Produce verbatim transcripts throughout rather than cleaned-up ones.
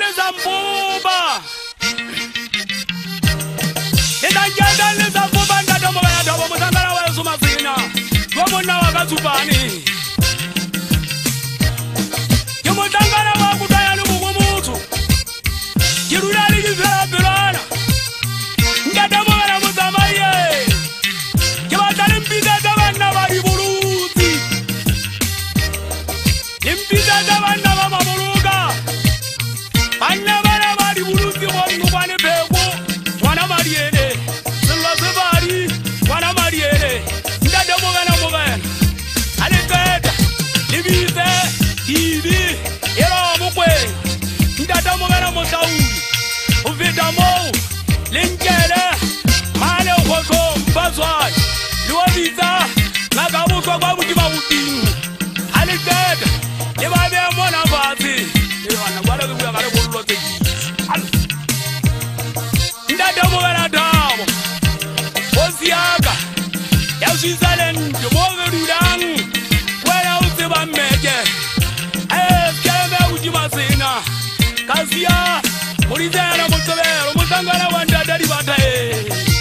le zambuba Ndangena le zambuba ndatomo ya dobo mutangala wa Zumazina Wamona wakazubani Yumutangala wa kutaya lumugumutu Kirulali kifera pilana Ndatomo ya muzamaye Kibatali mpita tabana wa iburuzi Mpita tabana wa maburuga Anna bana wa iburuzi wanu bani pegu Wana mariene Silla zibari Wana mariene Ndatomo gana mugana Aliketa Libite Ibi Ero mukwe Ndatomo gana musauri Uvitamo Linkele Male ukoko Mbazwai Luwabiza Nagabuto kwa mujima utinu Aliketa Libabe mwana bazi Ewana wale kuya kare bululote Ndatomo gana damo Oziaga Yawshizalen Jumoge Rudang Wena usiba meje Eh, keme ujima zina Kazia Murizera mutobero Mutangala wanda dari batae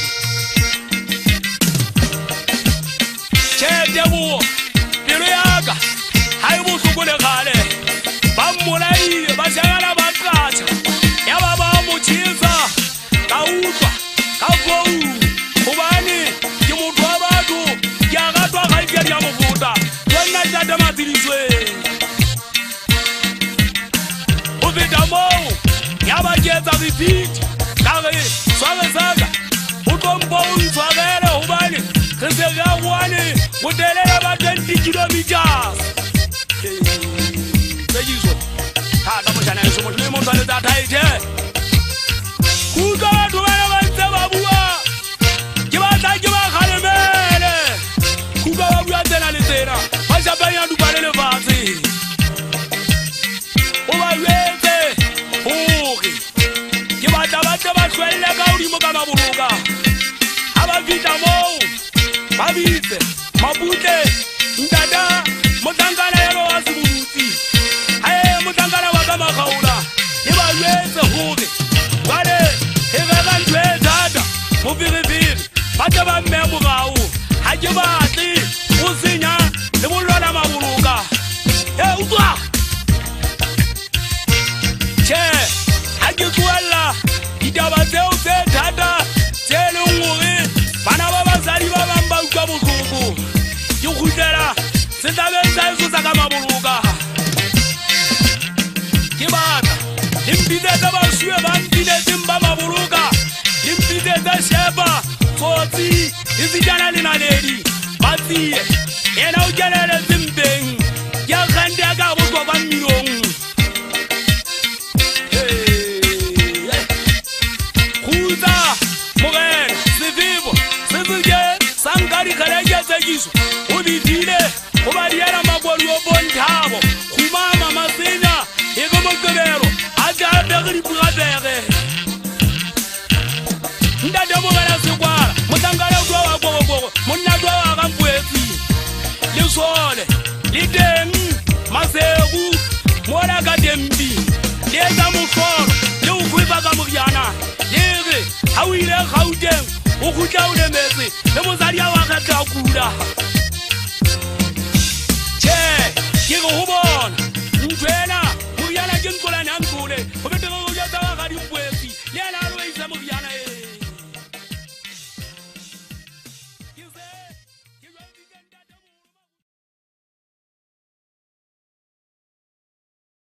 Chedebu Piruyaga Haibu sukule kale Bamulai Bashagala batacha Yababa muchiza Kautwa Kafou Kubani Kimutwa batu Yagatwa kaikia ya mufuta Wena jata matiliswe Uvitamo Yabajeza vipiti Kage Swage saga Utombo unzwagele ubani Kisega wani Mutelele batenti kilometers Sejizo Hata mchana yesu mutule mutale tataite Kuka watu wena wanseba buwa Kibata kiba kalemele Kuka wabuya tena litena Mashabanya dubarele vazi Uba weze Uki Kibata wate batwele kauri muka maburuga Aba vitamo Babite Mabute Ndada Mutangana yero wasiburuti Aye mutangana wakama kaula Iba weze Uki Wale Hivega ntwe dada Mubiribiri Bataba membu gau Hajibati Usinya Nibulola maburuga Eh uzwa Che Hajikuala Idabate use dada Tele unguri Bana baba zari baba mba ukwa muzugu Yukudera Sitabenza yusu saka maburuga Kibata Limpide zaba shue bandine zimba maburuga Limpide za sheba Soti Izijana lina ledi Batiye Ena ujanele zimbeng Ya khande aga bukwa kwa mirong Kuza Mugere Sivivo Sizige Sankari Kaleja Sejisu Uditile Ubariera Magwari Obontabo Kumama Masina Ego Mokebero Aja Begri Bradere Ndade Mugere Sikwara Mutangara Udwa Gogo Munadwa Wakampueti Lisole Lideng Masegu Mwara Gadembi Leza Mukoro Liukwipa Kamuriana Yere Hawile Kaudeng Ukuja ule mezi Nemuzaria wakata kura Che Kiko hubo